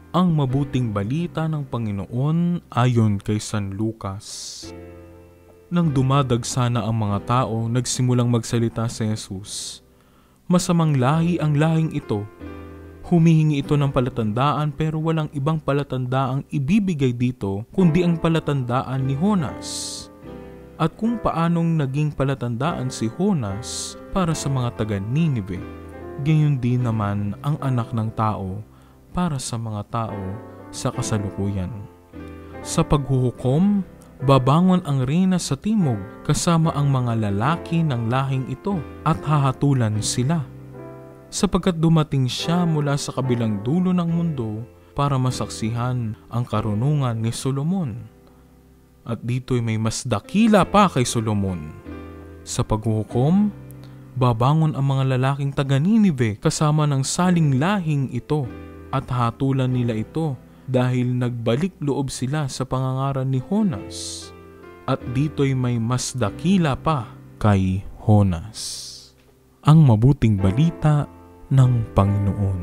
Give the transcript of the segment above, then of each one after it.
Ang mabuting balita ng Panginoon ayon kay San Lucas. Nang dumadagsa na ang mga tao, nagsimulang magsalita si Jesus. Masamang lahi ang lahing ito. Humihingi ito ng palatandaan pero walang ibang palatandaang ibibigay dito kundi ang palatandaan ni Jonas. At kung paanong naging palatandaan si Jonas para sa mga taga Ninive, gayon din naman ang anak ng tao para sa mga tao sa kasalukuyan. Sa paghuhukom, babangon ang reyna sa timog kasama ang mga lalaki ng lahing ito at hahatulan sila. Sapagkat dumating siya mula sa kabilang dulo ng mundo para masaksihan ang karunungan ni Solomon. At dito'y may mas dakila pa kay Solomon. Sa paghuhukom, babangon ang mga lalaking taga Ninive kasama ng saling lahing ito at hatulan nila ito dahil nagbalik loob sila sa pangangaral ni Jonas. At dito'y may mas dakila pa kay Jonas. Ang mabuting balita ng Panginoon.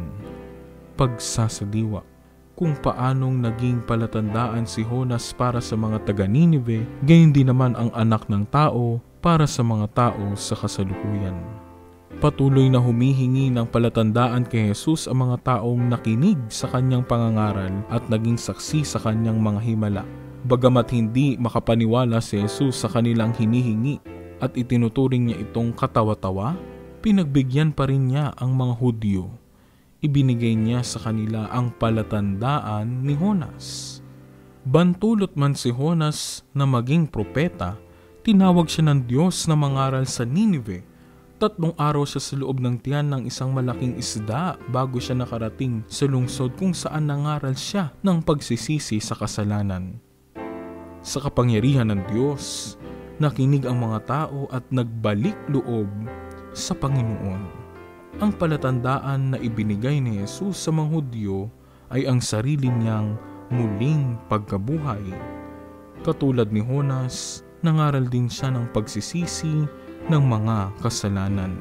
Pagsasadiwa. Kung paanong naging palatandaan si Jonas para sa mga taga Ninive, gayon din naman ang anak ng tao para sa mga tao sa kasalukuyan. Patuloy na humihingi ng palatandaan kay Jesus ang mga taong nakinig sa kanyang pangangaral at naging saksi sa kanyang mga himala. Bagamat hindi makapaniwala si Jesus sa kanilang hinihingi at itinuturing niya itong katawa-tawa, pinagbigyan pa rin niya ang mga Hudyo. Ibinigay niya sa kanila ang palatandaan ni Jonas. Bantulot man si Jonas na maging propeta, tinawag siya ng Diyos na mangaral sa Ninive. 3 araw siya sa loob ng tiyan ng isang malaking isda bago siya nakarating sa lungsod kung saan nangaral siya ng pagsisisi sa kasalanan. Sa kapangyarihan ng Diyos, nakinig ang mga tao at nagbalik loob sa Panginoon. Ang palatandaan na ibinigay ni Jesus sa mga Hudyo ay ang sarili niyang muling pagkabuhay. Katulad ni Jonas, nangaral din siya ng pagsisisi ng mga kasalanan.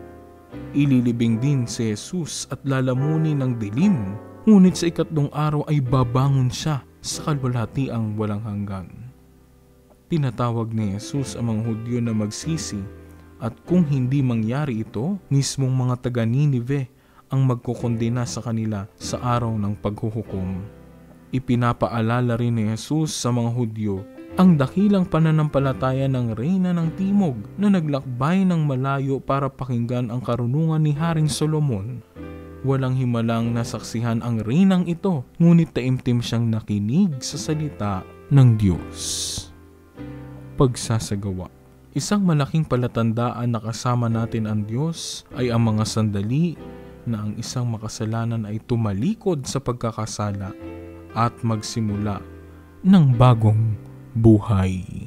Ililibing din si Jesus at lalamunin ng dilim, ngunit sa 3 araw ay babangon siya sa kalwalhatiang walang hanggan. Tinatawag ni Jesus ang mga Hudyo na magsisi at kung hindi mangyari ito, mismong mga taga Ninive ang magkukondena sa kanila sa araw ng paghuhukom. Ipinapaalala rin ni Jesus sa mga Hudyo ang dakilang pananampalataya ng reyna ng timog na naglakbay ng malayo para pakinggan ang karunungan ni Haring Solomon. Walang himalang nasaksihan ang reynang ito, ngunit taimtim siyang nakinig sa salita ng Diyos. Pagsasagawa. Isang malaking palatandaan na kasama natin ang Diyos ay ang mga sandali na ang isang makasalanan ay tumalikod sa pagkakasala at magsimula ng bagong buhay.